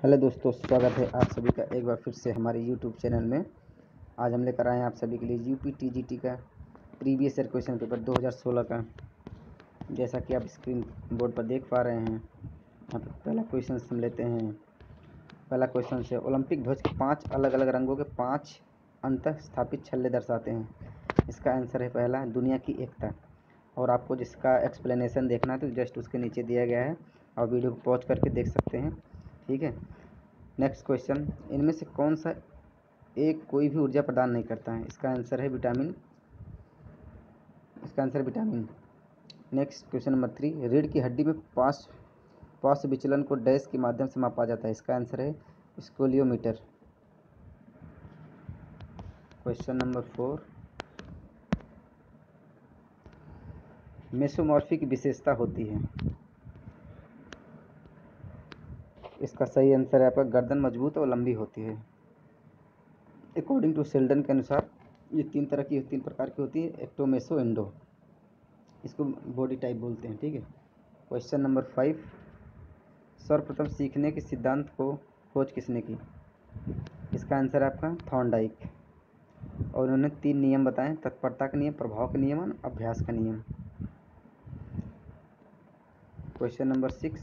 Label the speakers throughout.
Speaker 1: Hello दोस्तों, स्वागत है आप सभी का एक बार फिर से हमारे यूट्यूब चैनल में। आज हम लेकर आए हैं आप सभी के लिए यूपी टीजीटी का प्रीवियस ईयर क्वेश्चन पेपर 2016 का। जैसा कि आप स्क्रीन बोर्ड पर देख पा रहे हैं, यहाँ पर पहला क्वेश्चन हम लेते हैं। पहला क्वेश्चन से ओलंपिक ध्वज के 5 अलग अलग रंगों के 5 अंतः स्थापित छल्ले दर्शाते हैं। इसका आंसर है पहला, दुनिया की एकता। और आपको जिसका एक्सप्लेनेशन देखना है तो जस्ट उसके नीचे दिया गया है, और वीडियो को पॉज करके देख सकते हैं। ठीक है। नेक्स्ट क्वेश्चन, इनमें से कौन सा एक कोई भी ऊर्जा प्रदान नहीं करता है? इसका आंसर है विटामिन। नेक्स्ट क्वेश्चन नंबर 3, रीढ़ की हड्डी में पार्श्व विचलन को डैश के माध्यम से मापा जाता है। इसका आंसर है स्कोलियोमीटर। क्वेश्चन नंबर 4, मेसोमॉर्फी की विशेषता होती है। इसका सही आंसर है आपका गर्दन मजबूत और लंबी होती है। अकॉर्डिंग टू शेल्डन के अनुसार ये तीन प्रकार की होती है, एक्टोमेसो इंडो। इसको बॉडी टाइप बोलते हैं। ठीक है। क्वेश्चन नंबर 5, सर्वप्रथम सीखने के सिद्धांत को खोज किसने की? इसका आंसर है आपका थॉर्नडाइक। और उन्होंने 3 नियम बताए, तत्परता का नियम, प्रभाव का नियम, अभ्यास का नियम। क्वेश्चन नंबर 6,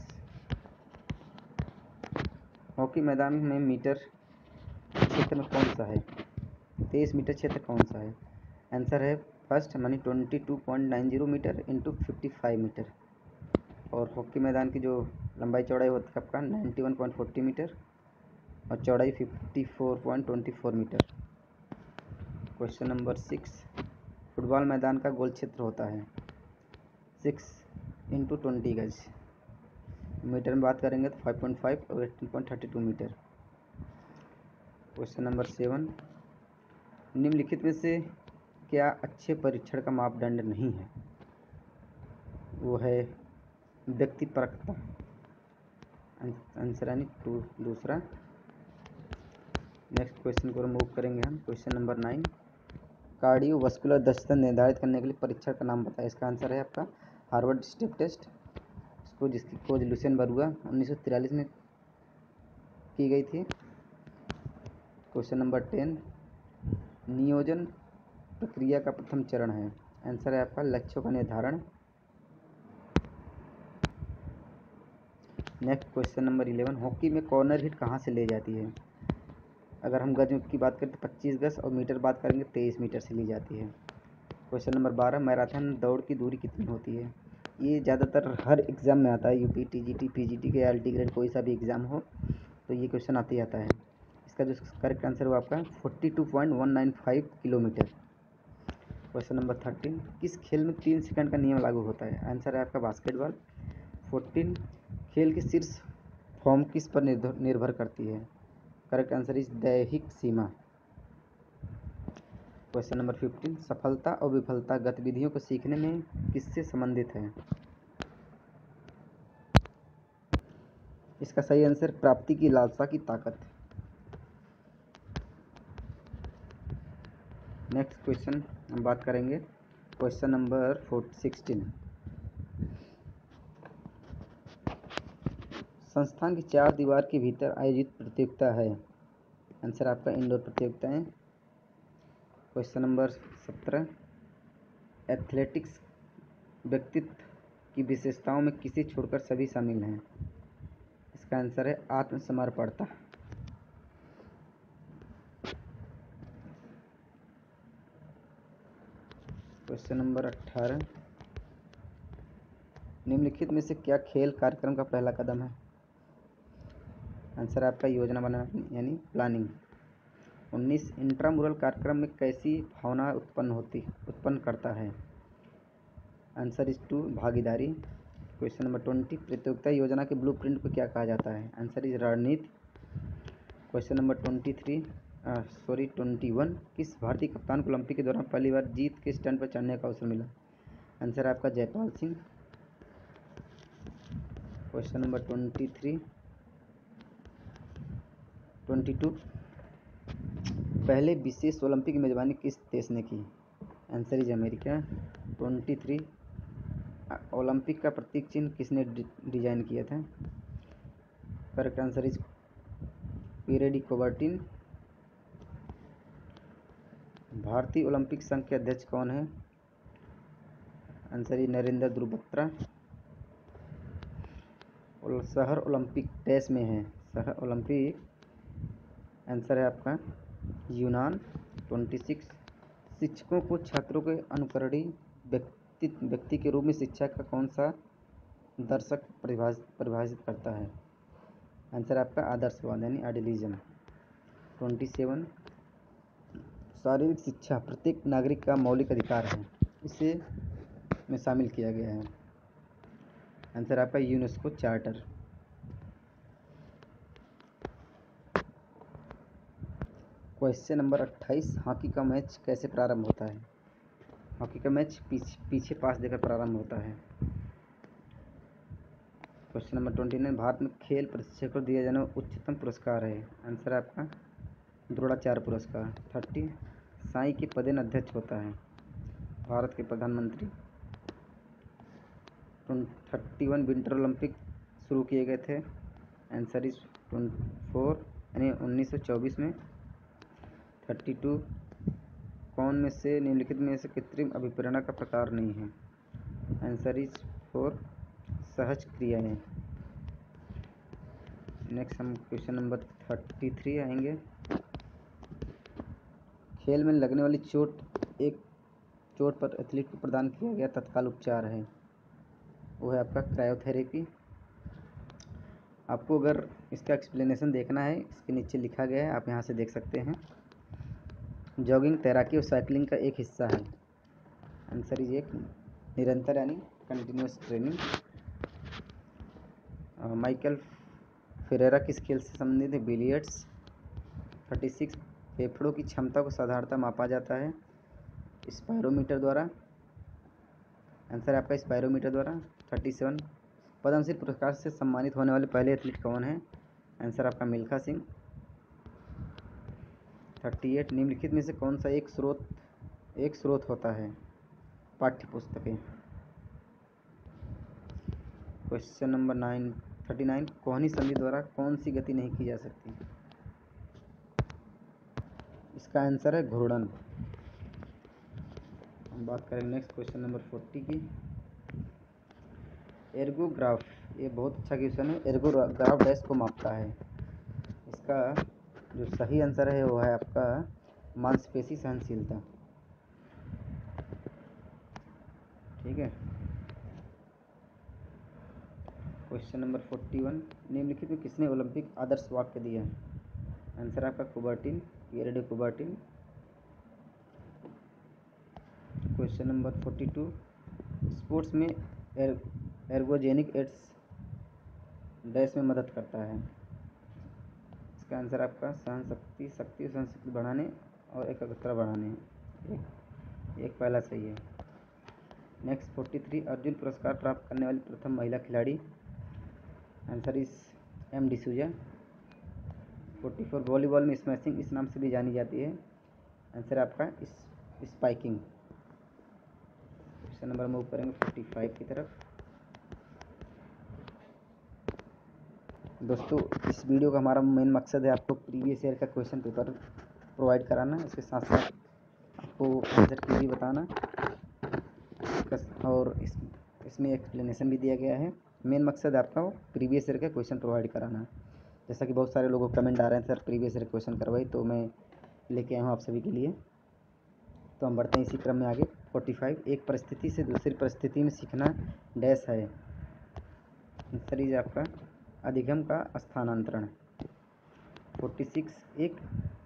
Speaker 1: हॉकी मैदान में मीटर क्षेत्र में कौन सा है? 23 मीटर क्षेत्र कौन सा है? आंसर है फर्स्ट, मानी 22.90 मीटर इंटू 55 मीटर। और हॉकी मैदान की जो लंबाई चौड़ाई होती है आपका 91.40 मीटर और चौड़ाई 54.24 मीटर। क्वेश्चन नंबर 6, फुटबॉल मैदान का गोल क्षेत्र होता है 6 इंटू 20 गज। मीटर में बात करेंगे तो 5.5 और 18.32 मीटर। क्वेश्चन नंबर 7, निम्नलिखित में से क्या अच्छे परीक्षण का मापदंड नहीं है? वो है व्यक्तिपरकता। आंसर यानी दूसरा। नेक्स्ट क्वेश्चन को मूव करेंगे हम। क्वेश्चन नंबर 9, कार्डियोवास्कुलर दक्षता निर्धारित करने के लिए परीक्षण का नाम बताएं। इसका आंसर है आपका हार्वर्ड स्टेप टेस्ट, जिसकी खोज लुसियन बरुआ 1943 में की गई थी। क्वेश्चन नंबर 10, नियोजन प्रक्रिया का प्रथम चरण है। आंसर है आपका लक्ष्यों का निर्धारण। नेक्स्ट क्वेश्चन नंबर 11, हॉकी में कॉर्नर हिट कहाँ से ले जाती है? अगर हम गज की बात करें तो 25 गज, और मीटर बात करेंगे 23 मीटर से ली जाती है। क्वेश्चन नंबर 12, मैराथन दौड़ की दूरी कितनी होती है? ये ज़्यादातर हर एग्ज़ाम में आता है, यूपी टीजीटी पीजीटी के एलटी ग्रेड कोई सा भी एग्ज़ाम हो तो ये क्वेश्चन आते ही आता है। इसका जो करेक्ट आंसर हुआ आपका 42.195 किलोमीटर। क्वेश्चन नंबर 13, किस खेल में 3 सेकंड का नियम लागू होता है? आंसर है आपका बास्केटबॉल। 14, खेल की शीर्ष फॉर्म किस पर निर्भर करती है? करेक्ट आंसर इज दैहिक सीमा। क्वेश्चन नंबर 15, सफलता और विफलता गतिविधियों को सीखने में किससे संबंधित है? इसका सही आंसर प्राप्ति की लालसा की ताकत। नेक्स्ट क्वेश्चन हम बात करेंगे। क्वेश्चन नंबर 16, संस्थान की 4 दीवार के भीतर आयोजित प्रतियोगिता है। आंसर आपका इंडोर प्रतियोगिताएं। क्वेश्चन नंबर 17, एथलेटिक्स व्यक्तित्व की विशेषताओं में किसे छोड़कर सभी शामिल हैं? इसका आंसर है आत्मसमर्पणता। क्वेश्चन नंबर 18, निम्नलिखित में से क्या खेल कार्यक्रम का पहला कदम है? आंसर आपका योजना बनाना यानी प्लानिंग। 19, इंट्रामुरल कार्यक्रम में कैसी भावना उत्पन्न करता है? आंसर इज 2, भागीदारी। क्वेश्चन नंबर 20, प्रतियोगिता योजना के ब्लूप्रिंट को क्या कहा जाता है? आंसर इज रणनीति। क्वेश्चन नंबर 21, किस भारतीय कप्तान को ओलंपिक के दौरान पहली बार जीत के स्टैंड पर चढ़ने का अवसर मिला? आंसर आपका जयपाल सिंह। क्वेश्चन नंबर 22, पहले विशेष ओलंपिक की मेजबानी किस देश ने की? Answer is America. 23, ओलंपिक का प्रतीक चिन्ह किसने डिजाइन किया था? Correct answer is Pierre de Coubertin. भारतीय ओलंपिक संघ के अध्यक्ष कौन है? आंसर नरेंद्र ध्रुव बत्रा। शहर ओलंपिक डैश में है, शहर ओलंपिक, आंसर है आपका यूनान। 26 शिक्षकों को छात्रों के अनुकरणीय व्यक्ति के रूप में शिक्षा का कौन सा दर्शक परिभाषित करता है? आंसर आपका आदर्शवाद यानी आइडियलिज्म। 27 शारीरिक शिक्षा प्रत्येक नागरिक का मौलिक अधिकार है, इसे में शामिल किया गया है। आंसर आपका UNESCO charter. Question number 28 hockey का मैच कैसे प्रारंभ होता है? हॉकी का मैच पीछे पास देकर प्रारंभ होता है। क्वेश्चन नंबर 29 भारत में खेल प्रशिक्षक को दिया जाने वाला उच्चतम पुरस्कार है? आंसर आपका द्रोणाचार्य पुरस्कार। 30 साई के पदेन अध्यक्ष होता है? भारत के प्रधानमंत्री। 31 विंटर ओलंपिक शुरू किए गए थे? आंसर इज 24 यानी 1924 में। 32 कौन में से निम्नलिखित में से कृत्रिम अभिप्रेरणा का प्रकार नहीं है? आंसर इज 4 सहज क्रियाएं। नेक्स्ट हम क्वेश्चन नंबर 33 आएंगे। खेल में लगने वाली चोट पर एथलीट को प्रदान किया गया तत्काल उपचार है, वो है आपका क्रायोथेरेपी। आपको अगर इसका एक्सप्लेनेशन देखना है, इसके नीचे लिखा गया है, आप यहाँ से देख सकते हैं। जॉगिंग तैराकी और साइकिलिंग का एक हिस्सा है? आंसर इज एक निरंतर यानी कंटिन्यूस ट्रेनिंग। माइकल फेरेरा किस खेल से संबंधित है? बिलियर्ड्स। 36 फेफड़ों की क्षमता को साधारणतः मापा जाता है? स्पायरोमीटर द्वारा। आंसर आपका स्पायरोमीटर द्वारा। 37 पद्मश्री पुरस्कार से सम्मानित होने वाले पहले एथलीट कौन है? आंसर आपका मिल्खा सिंह। 38 निम्नलिखित में से कौन सा एक स्रोत होता है? पाठ्य पुस्तकें। क्वेश्चन नंबर 39 कोहनी संधि द्वारा कौन सी गति नहीं की जा सकती? इसका आंसर है घूर्णन। हम बात करेंगे नेक्स्ट क्वेश्चन नंबर 40 की। एर्गोग्राफ, ये बहुत अच्छा क्वेश्चन है। एर्गोग्राफ डैश को मापता है? इसका जो सही आंसर है वो है आपका मांसपेशी सहनशीलता। ठीक है। क्वेश्चन नंबर 41 निम्नलिखित में किसने ओलंपिक आदर्श वाक्य दिया है? आंसर आपका Coubertin, Pierre de Coubertin. Question number 42 sports में एर्गोजेनिक एड्स डैश में मदद करता है? इसका आंसर आपका शक्ति और सहनशक्ति बढ़ाने और एकाग्रता बढ़ाने। एक पहला सही है। नेक्स्ट 43 अर्जुन पुरस्कार प्राप्त करने वाली प्रथम महिला खिलाड़ी? Answer is M D'Souza. 44 volleyball में स्मैशिंग इस नाम से भी जानी जाती है? आंसर आपका स्पाइकिंग। क्वेश्चन नंबर मूव करेंगे 45 की तरफ। दोस्तों इस वीडियो का हमारा मेन मकसद है आपको प्रीवियस ईयर का क्वेश्चन पेपर प्रोवाइड कराना, इसके साथ साथ आपको आंसर की भी बताना, और इसमें एक्सप्लेनेशन भी दिया गया है। मेन मकसद आपका वो प्रीवियस ईयर का क्वेश्चन प्रोवाइड कराना। जैसा कि बहुत सारे लोगों को कमेंट आ रहे हैं सर प्रीवियस ईयर क्वेश्चन करवाई, तो मैं लेके आया हूँ आप सभी के लिए। तो हम बढ़ते हैं इसी क्रम में आगे। 45 एक परिस्थिति से दूसरी परिस्थिति में सीखना डैश है? आंसर इज आपका अधिगम का स्थानांतरण। 46 एक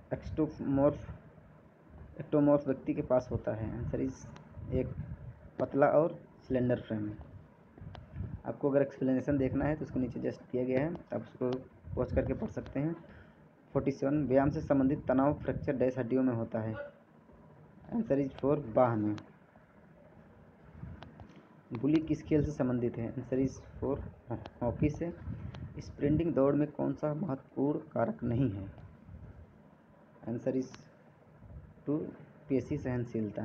Speaker 1: एक्टोमॉर्फ व्यक्ति के पास होता है? आंसर इज एक पतला और सिलेंडर फ्रेम। आपको अगर एक्सप्लेनेशन देखना है तो उसको नीचे जस्ट दिया गया है, आप उसको वॉच करके पढ़ सकते हैं। 47 व्यायाम से संबंधित तनाव फ्रैक्चर डैश हड्डियों में होता है? आंसर इज 4 बाह में। बुली किस खेल से संबंधित है? आंसर इज 4 हॉकी से। स्प्रिंटिंग दौड़ में कौन सा महत्वपूर्ण कारक नहीं है? आंसर इज 2 पेशी सहनशीलता।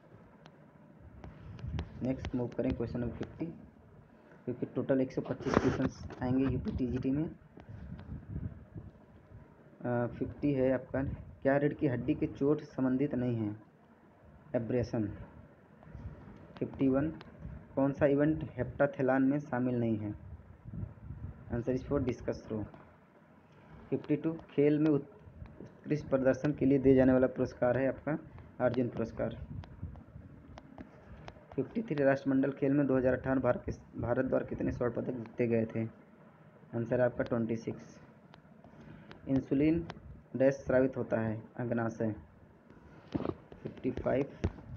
Speaker 1: नेक्स्ट मूव करें क्वेश्चन नंबर 50, क्योंकि टोटल 125 क्वेश्चन आएंगे यूपी टीजीटी में। 50 है आपका, क्या रीढ़ की हड्डी के चोट संबंधित नहीं है? एब्रेशन। 51, कौन सा इवेंट हेप्टाथेलॉन में शामिल नहीं है? Answer is four discus throw. 52, खेल में उत्कृष्ट प्रदर्शन के लिए दिए जाने वाला पुरस्कार है आपका अर्जुन पुरस्कार। 53, राष्ट्रमंडल खेल में 2018 भारत द्वारा कितने स्वर्ण पदक जीते गए थे? आंसर आपका 26। इंसुलिन डैश स्रावित होता है? अग्नाशय। 55,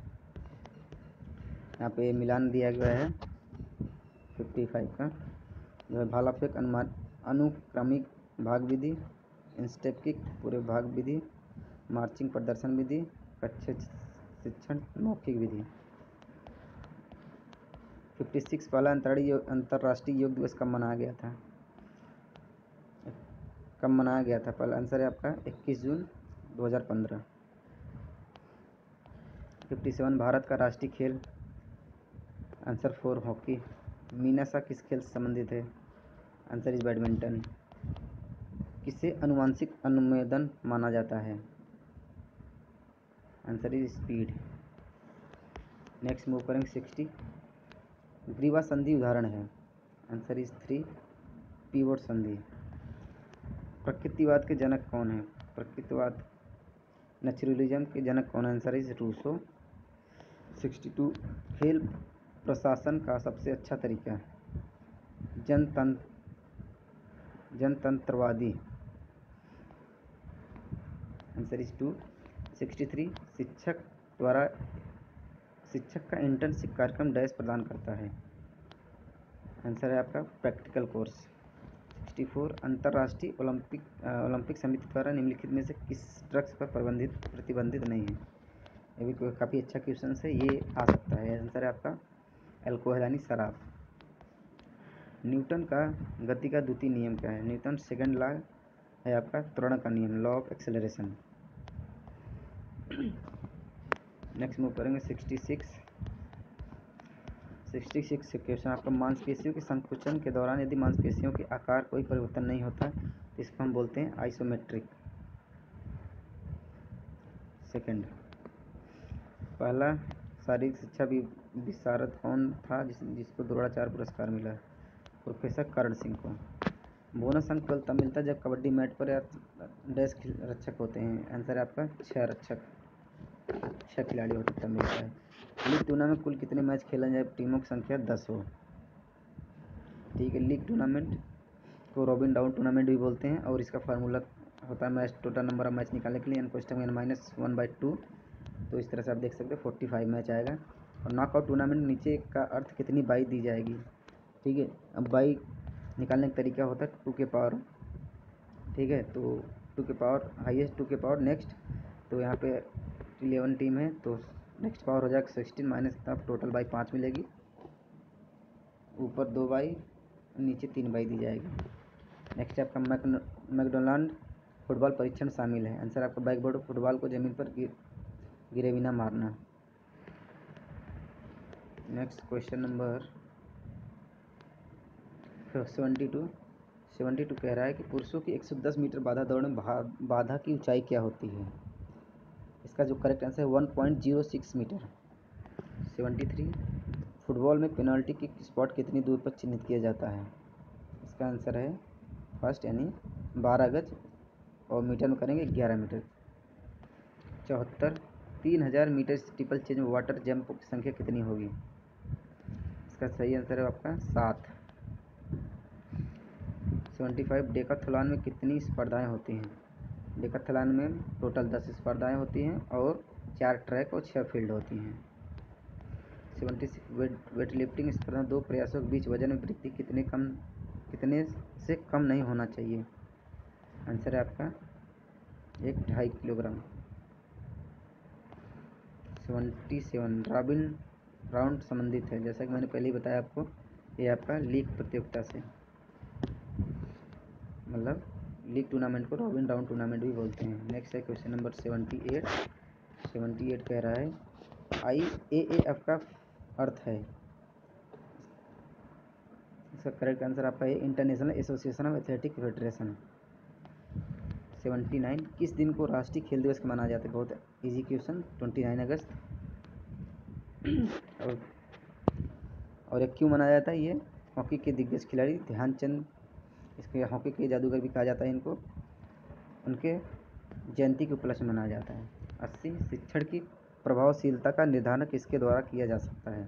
Speaker 1: यहाँ पे मिलान दिया गया है 55 का, जो है भाला फेंक, अनुक्रमिक भाग विधि, इंस्टेप किक, पूरे भाग विधि, मार्चिंग प्रदर्शन विधि, कच्छ शिक्षण मौखिक विधि। 56, पहला अंतर्राष्ट्रीय योग दिवस कब मनाया गया था? पहला आंसर है आपका 21 जून 2015। 57, भारत का राष्ट्रीय खेल? Answer 4 hockey. मीनासा किस खेल से संबंधित है? Answer is badminton. किसे अनुवांशिक अनुमोदन माना जाता है? Answer is speed. Next move करेंगे 60, ग्रीवा संधि उदाहरण है? आंसर इज 3 पिवोट संधि। प्रकृतिवाद के जनक कौन है? प्रकृतिवाद नेचुरलिज्म के जनक कौन है? Answer is Rousseau. 62, खेल प्रशासन का सबसे अच्छा तरीका? जनतंत्रवादी। Answer is 2। 63, शिक्षक का इंटर्नशिप कार्यक्रम डैश प्रदान करता है? आंसर है आपका प्रैक्टिकल कोर्स। 64, अंतर्राष्ट्रीय ओलंपिक समिति द्वारा निम्नलिखित में से किस ड्रग्स पर प्रतिबंधित नहीं है? ये भी काफ़ी अच्छा क्वेश्चन है, ये आ सकता है। आंसर है आपका अल्कोहल यानी शराब। न्यूटन का गति का द्वितीय नियम क्या है? न्यूटन सेकंड लॉ है आपका त्वरण का नियम, law of acceleration. Next move करेंगे 66 क्वेश्चन आपका, मांसपेशियों के संकुचन के दौरान यदि मांसपेशियों के आकार कोई परिवर्तन नहीं होता तो इसको हम बोलते हैं आइसोमेट्रिक। सेकंड, पहला शारीरिक शिक्षा विशारद कौन था जिसको द्रोणाचार्य पुरस्कार मिला? प्रोफेसर कर्ण सिंह को। बोनस अंक केवल तब मिलता है जब कबड्डी मैच पर या डैश रक्षक होते हैं? आंसर है आपका 6 खिलाड़ी होते तब मिलता है। लीग टूर्नामेंट कुल कितने मैच खेला जाए? टीमों की संख्या 10 हो। ठीक है, लीग टूर्नामेंट को रॉबिन डाउन टूर्नामेंट भी बोलते हैं और इसका फार्मूला होता है match total number of match निकालने के लिए -1/2। तो इस तरह से आप देख सकते हो 45 मैच आएगा। और नॉकआउट टूर्नामेंट नीचे का अर्थ कितनी बाई दी जाएगी? ठीक है, अब बाई निकालने का तरीका होता है 2 के पावर, ठीक है, तो 2 के पावर हाईएस्ट 2 के पावर नेक्स्ट, तो यहाँ पे 11 टीम है तो नेक्स्ट पावर हो जाएगा 16 माइनस टोटल बाई 5 मिलेगी, ऊपर 2 बाई नीचे 3 बाई दी जाएगी। नेक्स्ट आपका मैकडोनाल्ड फुटबॉल परीक्षण शामिल है? आंसर आपका बैकबोर्ड फुटबॉल को जमीन पर गिरे बिना मारना। नेक्स्ट क्वेश्चन नंबर 72 कह रहा है कि पुरुषों की 110 मीटर बाधा दौड़ में बाधा की ऊंचाई क्या होती है? इसका जो करेक्ट आंसर है 1.06 मीटर। 73, फुटबॉल में पेनल्टी किक स्पॉट कितनी दूर पर चिन्हित किया जाता है? इसका आंसर है फर्स्ट यानी 12 गज और मीटर में करेंगे 11 मीटर। 74, 3000 मीटर स्टीपल चेज में वाटर जंप की संख्या कितनी होगी? इसका सही आंसर है आपका 7। 75, डेकाथलॉन में कितनी स्पर्धाएं होती हैं? डेकाथलॉन में टोटल 10 स्पर्धाएं होती हैं और 4 ट्रैक और 6 फील्ड होती हैं। 76, वेट लिफ्टिंग स्पर्धा 2 प्रयासों के बीच वजन में वृद्धि कितने से कम नहीं होना चाहिए? आंसर है आपका 1.5 किलोग्राम। 77, रॉबिन राउंड संबंधित है? जैसा कि मैंने पहले ही बताया आपको, ये आपका लीग प्रतियोगिता से, मतलब लीग टूर्नामेंट को रॉबिन राउंड टूर्नामेंट भी बोलते हैं। नेक्स्ट है क्वेश्चन नंबर 78 कह रहा है IAAF का अर्थ है? इसका करेक्ट आंसर आपका है international association of athletic federation. 79 किस दिन को राष्ट्रीय खेल दिवस मनाया जाता है? बहुत इजी क्वेश्चन, 29 अगस्त। और ये क्यों मनाया जाता है? ये हॉकी के दिग्गज खिलाड़ी ध्यानचंद, इसके हॉकी के जादूगर भी कहा जाता है इनको, उनके जयंती के उपलक्ष्य में मनाया जाता है। 80 शिक्षण की प्रभावशीलता का निर्धारण किसके द्वारा किया जा सकता है?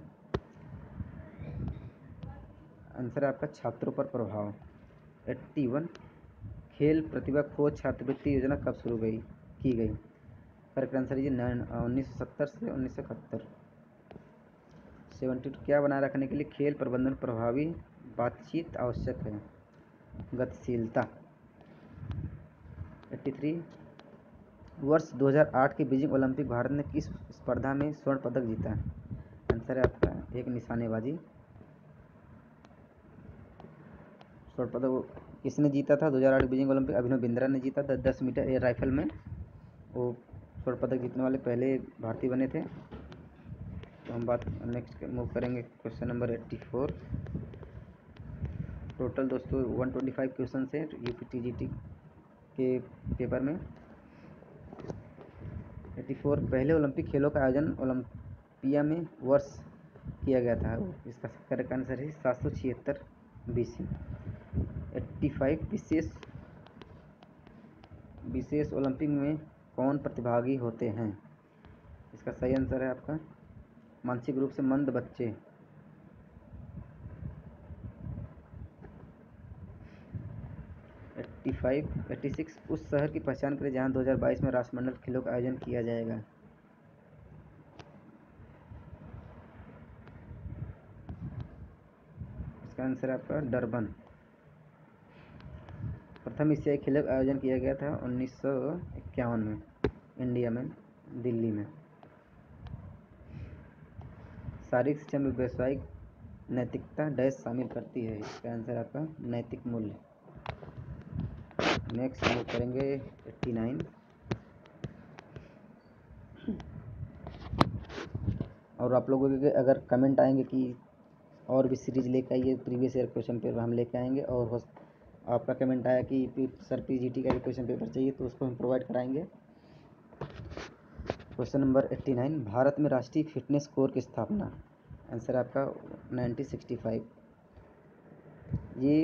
Speaker 1: आंसर है आपका छात्रों पर प्रभाव। 81 खेल प्रतिभा खोज छात्रवृत्ति योजना कब शुरू की गई? करेक्ट आंसर है 1970 से 1971। 72 क्या बनाए रखने के लिए खेल प्रबंधन प्रभावी बातचीत आवश्यक है? गतिशीलता। 83 वर्ष 2008 के बीजिंग ओलंपिक भारत ने किस स्पर्धा में स्वर्ण पदक जीता? आंसर है आपका एक निशानेबाजी। स्वर्ण पदक किसने जीता था 2008 बीजिंग ओलंपिक? अभिनव बिंद्रा ने जीता था 10 मीटर एयर राइफल में, वो स्वर्ण पदक जीतने वाले पहले भारतीय बने थे। तो हम बात नेक्स्ट मूव करेंगे क्वेश्चन नंबर 84। टोटल दोस्तों 125 क्वेश्चन है यूपीटीजीटी के पेपर में। 84 पहले ओलंपिक खेलों का आयोजन ओलंपिया में वर्ष किया गया था? इसका करेक्ट आंसर है 776 BC। 85 विशेष ओलंपिक में कौन प्रतिभागी होते हैं? इसका सही आंसर है आपका मानसिक रूप से मंद बच्चे। 86 उस शहर की पहचान करें जहां 2022 में राष्ट्रमंडल खेलों का आयोजन किया जाएगा? इसका आंसर है आपका डरबन। प्रथम एशियाई खेलों का आयोजन किया गया था 1951 में इंडिया में, दिल्ली में। शारीरिक शिक्षा में व्यावसायिक नैतिकता डैश शामिल करती है? इसका आंसर आपका नैतिक मूल्य। नेक्स्ट हम करेंगे 89। और आप लोगों के अगर कमेंट आएंगे कि और भी सीरीज लेके आइए, प्रीवियस ईयर क्वेश्चन पेपर हम लेके आएंगे, और आपका कमेंट आया कि सर पीजीटी का भी क्वेश्चन पेपर चाहिए, तो उसको हम प्रोवाइड कराएंगे। क्वेश्चन नंबर 89 भारत में राष्ट्रीय फिटनेस कोर की स्थापना? आंसर आपका 1965। ये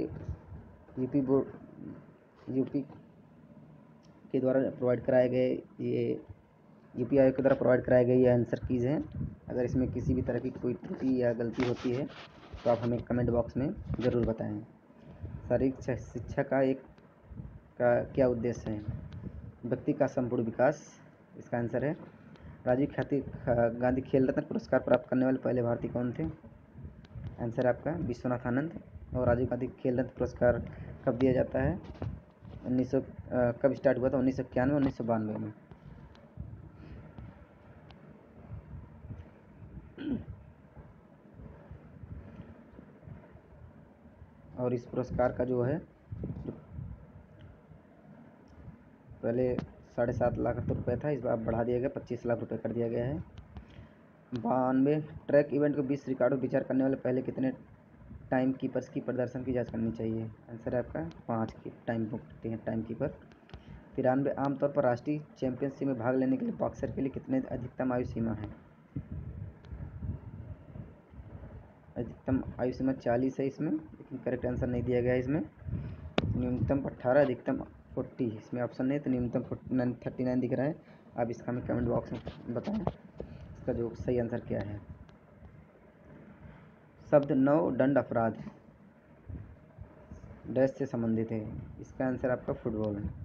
Speaker 1: यूपी के द्वारा प्रोवाइड कराए गए, ये यूपी आयोग के द्वारा प्रोवाइड कराए गए ये आंसर कीज़ हैं। अगर इसमें किसी भी तरह की कोई त्रुटि या गलती होती है तो आप हमें कमेंट बॉक्स में ज़रूर बताएं। शारीरिक शिक्षा का क्या उद्देश्य है? व्यक्ति का संपूर्ण विकास। इसका आंसर है राजीव गांधी खेल रत्न पुरस्कार प्राप्त करने वाले पहले भारतीय कौन थे? आंसर आपका विश्वनाथ आनंद। और राजीव गांधी खेल रत्न पुरस्कार कब दिया जाता है? कब स्टार्ट हुआ था? 1991 1992 में। और इस पुरस्कार का जो है पहले 7.5 लाख रुपये था, इस बार बढ़ा दिया गया 25 लाख रुपये कर दिया गया है। 92 ट्रैक इवेंट को विश्व रिकॉर्ड विचार करने वाले पहले कितने टाइम कीपर्स की प्रदर्शन की जांच करनी चाहिए? आंसर है आपका 5 की टाइम कीपर। 93 आमतौर पर राष्ट्रीय चैंपियनशिप में भाग लेने के लिए बॉक्सर के लिए कितने अधिकतम आयु सीमा है? अधिकतम आयु सीमा 40 है इसमें, लेकिन करेक्ट आंसर नहीं दिया गया है इसमें। न्यूनतम 18, अधिकतम 40, इसमें ऑप्शन नहीं, तो न्यूनतम 39 दिख रहा है। आप इसका हमें कमेंट बॉक्स में बताएं इसका जो सही आंसर क्या है। शब्द नौ दंड अपराध डैश से संबंधित है? इसका आंसर आपका फुटबॉल है।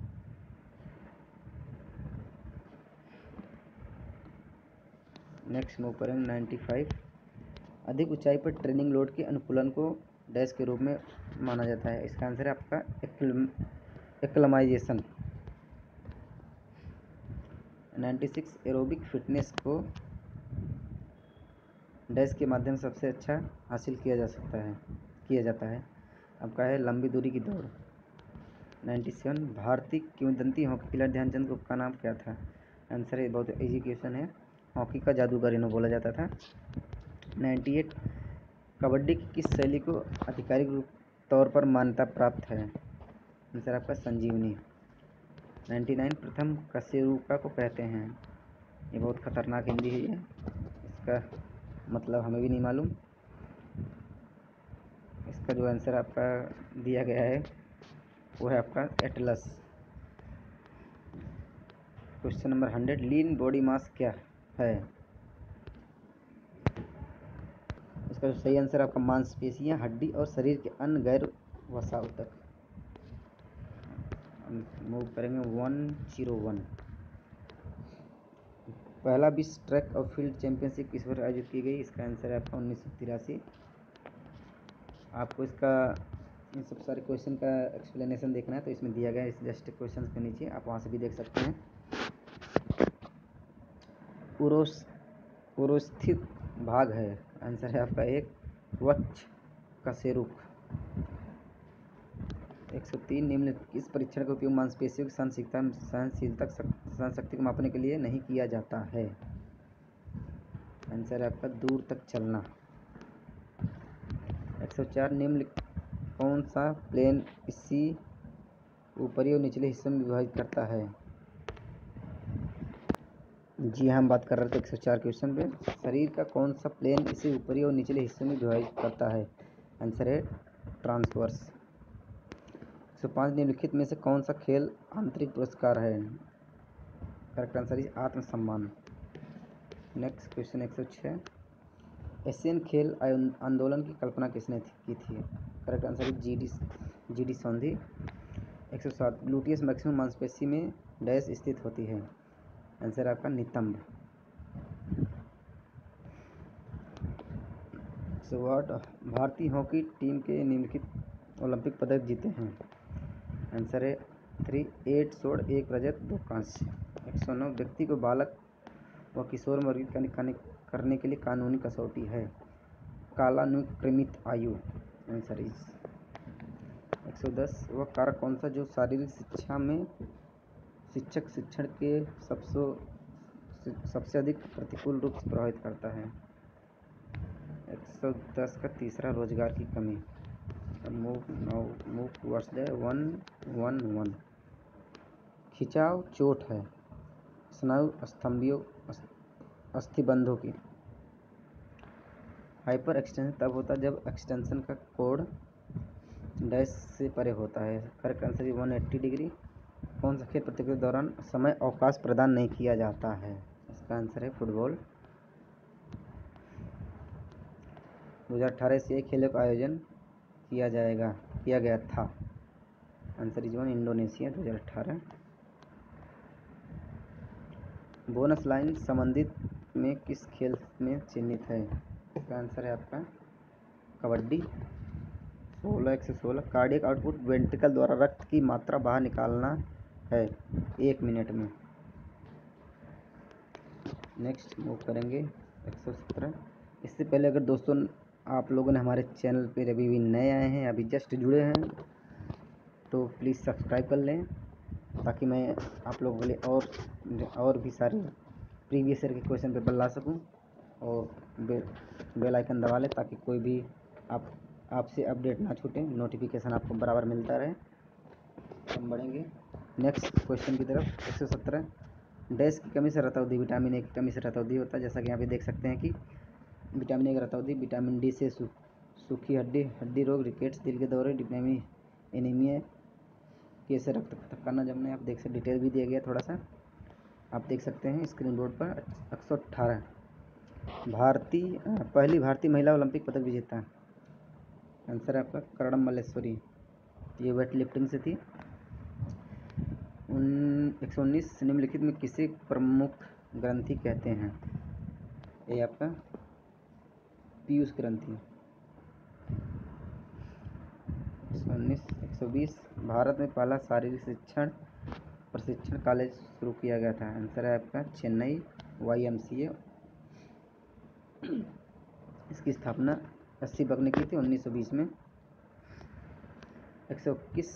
Speaker 1: नेक्स्ट मूव करेंगे 95 अधिक ऊंचाई पर ट्रेनिंग लोड के अनुकूलन को डैश के रूप में माना जाता है? इसका आंसर है आपका एक्लमाइजेशन। 96 एरोबिक फिटनेस को डैश के माध्यम से सबसे अच्छा हासिल किया जाता है? आपका है लंबी दूरी की दौड़। 97 भारतीय किंवदंती हॉकी खिलाड़ी ध्यानचंद का नाम क्या था? आंसर है बहुत इजी क्वेश्चन है, हॉकी का जादूगर इन्हें बोला जाता था। 98 कबड्डी की किस शैली को आधिकारिक तौर पर मान्यता प्राप्त है? आंसर आपका संजीवनी। 99 प्रथम कशेरुका को कहते हैं। ये बहुत खतरनाक हिंदी है, इसका मतलब हमें भी नहीं मालूम। इसका जो आंसर आपका दिया गया है वो है आपका atlas. Question number 100, lean body mass क्या है? इसका जो सही आंसर आपका मांसपेशियां, हड्डी और शरीर के अन्य गैर वसा ऊतक। मूव करेंगे 101। पहला विश्व ट्रैक और फील्ड चैंपियनशिप किस वर्ष आयोजित की गई? इसका आंसर है आपका 1983। आपको इसका इन सब सारे क्वेश्चन का एक्सप्लेनेशन देखना है तो इसमें दिया गया है, इस जस्ट क्वेश्चन के नीचे आप वहाँ से भी देख सकते हैं। उरोस्थित भाग है, आंसर है आपका एक वक्ष कशेरुक। 103, निम्न इस परीक्षण का उपयोग मांसपेशियों की सहनशक्ति को मापने के लिए नहीं किया जाता है? आंसर है आपका दूर तक चलना। 104, निम्न कौन सा प्लेन इसी ऊपरी और निचले हिस्से में विभाजित करता है? जी हम बात कर रहे थे 104 क्वेश्चन पे। शरीर का कौन सा प्लेन इसे ऊपरी और निचले हिस्से में विभाजित करता है? आंसर है ट्रांसवर्स। 105, निम्नलिखित में से कौन सा खेल आंतरिक पुरस्कार है? करेक्ट आंसर है आत्मसम्मान। नेक्स्ट क्वेश्चन 106, एशियन खेल आंदोलन की कल्पना किसने की थी? करेक्ट आंसर है G D Sondhi. 107, gluteus maximum मांसपेशी में डैश स्थित होती है? आंसर आपका नितंब। 108, भारतीय हॉकी टीम के निम्नलिखित ओलंपिक पदक जीते हैं? आंसर है 3, 8 स्वर्ण 1 रजत 2 कांस्य। 109, व्यक्ति को बालक व किशोर में वर्गीकृत करने के लिए कानूनी कसौटी है? कालानुक्रमित आयु। आंसर इज 110, वह कारक कौन सा जो शारीरिक शिक्षा में शिक्षक शिक्षण के सबसे अधिक प्रतिकूल रूप से प्रभावित करता है? 110 का तीसरा, रोजगार की कमी। Move towards the 111। खिंचाव चोट है, स्नायु अस्थिबंधों की। हाइपर एक्सटेंशन तब होता है जब एक्सटेंशन का कोण डैश से परे होता है। करेक्ट आंसर है 180 डिग्री। कौन सा खेल प्रतियोगिता के दौरान समय अवकाश प्रदान नहीं किया जाता है? इसका आंसर है फुटबॉल। 2018 एशियाई खेलों का आयोजन किया गया था? Answer is 1, Indonesia 2018। Bonus line संबंधित में किस खेल में चिन्हित है? इसका आंसर है आपका कबड्डी। 116, कार्डियक आउटपुट वेंट्रिकल द्वारा रक्त की मात्रा बाहर निकालना है 1 मिनट में? नेक्स्ट मूव करेंगे 117। इससे पहले अगर दोस्तों आप लोगों ने हमारे चैनल पर अभी भी नए आए हैं, अभी जस्ट जुड़े हैं, तो प्लीज़ सब्सक्राइब कर लें ताकि मैं आप लोगों के लिए और भी सारे प्रीवियस ईयर के क्वेश्चन पेपर ला सकूं, और बेल आइकन दबा लें ताकि कोई भी आपसे अपडेट ना छूटे, नोटिफिकेशन आपको बराबर मिलता रहे। हम बढ़ेंगे नेक्स्ट क्वेश्चन की तरफ। 117, डैश की कमी से रतौंधी, विटामिन ए की कमी से रतौंधी होता है। जैसा कि यहाँ पे देख सकते हैं कि विटामिन ए की रतौंधी विटामिन डी से सूखी हड्डी रोग, रिकेट्स, दिल के दौरे, विटामिन एनीमिया, कैसे रक्त करना जमने, आप देख सकते डिटेल भी दिया गया थोड़ा सा, आप देख सकते हैं स्क्रीन बोर्ड पर। 118, पहली भारतीय महिला ओलंपिक पदक विजेता? आंसर है आपका कर्णम मल्लेश्वरी, ये वेट लिफ्टिंग से थी। 119, निम्नलिखित में किसे प्रमुख ग्रंथि कहते हैं? ये आपका पीयूष ग्रंथि। 120, भारत में पहला शारीरिक प्रशिक्षण कॉलेज शुरू किया गया था? आंसर है आपका चेन्नई YMCA। इसकी स्थापना 80 बग ने की थी 1920 में। 121,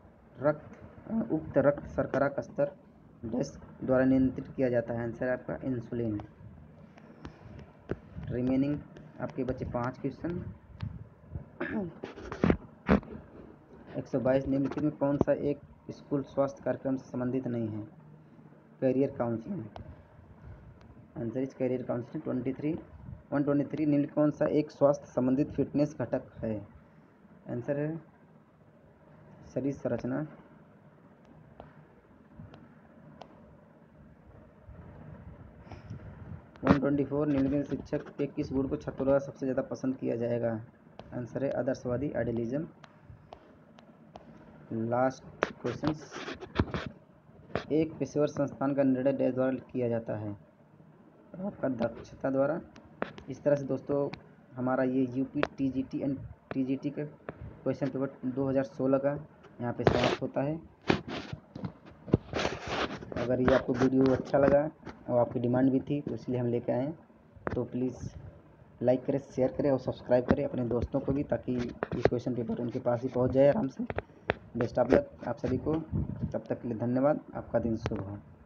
Speaker 1: उक्त रक्त शर्करा का स्तर डैश द्वारा नियंत्रित किया जाता है? आंसर है आपका इंसुलिन। रिमेनिंग आपके बचे 5 क्वेश्चन। 122 निम्नलिखित में कौन सा एक स्कूल स्वास्थ्य कार्यक्रम से संबंधित नहीं है? Career counselling. Answer is career counselling. 123 निम्नलिखित कौन सा एक स्वास्थ्य संबंधित फिटनेस घटक है? आंसर है शरीर संरचना। 124 निम्नलिखित शिक्षक के किस गुण को छात्रों द्वारा सबसे ज़्यादा पसंद किया जाएगा? आंसर है आदर्शवादी, आइडियलिज्म। लास्ट क्वेश्चन, एक पेशेवर संस्थान का निर्णय डैश द्वारा किया जाता है? आपका दक्षता द्वारा। इस तरह से दोस्तों हमारा ये यूपी टीजीटी एंड टीजीटी का क्वेश्चन पेपर 2016 का यहाँ पे समाप्त होता है। अगर ये आपको वीडियो अच्छा लगा और आपकी डिमांड भी थी तो इसलिए हम लेके आए हैं, तो प्लीज़ लाइक करें, शेयर करें और सब्सक्राइब करें अपने दोस्तों को भी, ताकि ये क्वेश्चन पेपर उनके पास ही पहुंच जाए आराम से। बेस्ट ऑफ लक आप सभी को। तब तक के लिए धन्यवाद। आपका दिन शुभ हो।